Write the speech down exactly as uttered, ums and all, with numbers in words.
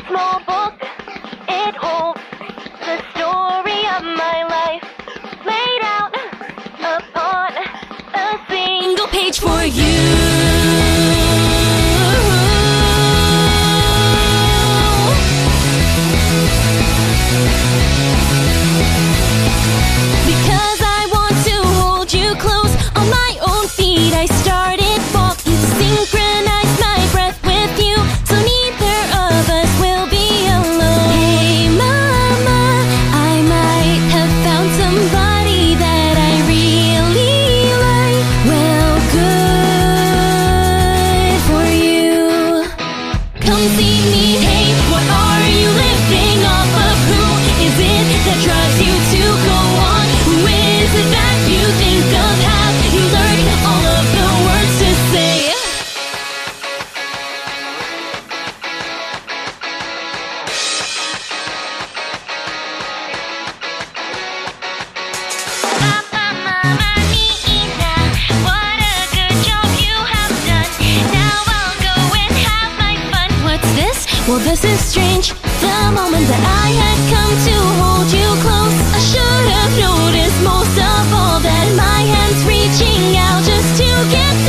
small book. It holds the story of my life, laid out upon a single page for you. Because I want to hold you close on my own feet, I started walking to synchronize my breath with you, so neither of us will be alone. Hey mama, I might have found somebody that I really like. Well, good for you. Come see me, hey, what are you living off of? Who is it that drives you to go on? Who is it that you think of? Have you learned all of the words to say? What a good job you have done. Now I'll go and have my fun. What's this? Well, this is strange. The moment that I had come to hold you close, I should have noticed most of all that my hand's reaching out just to get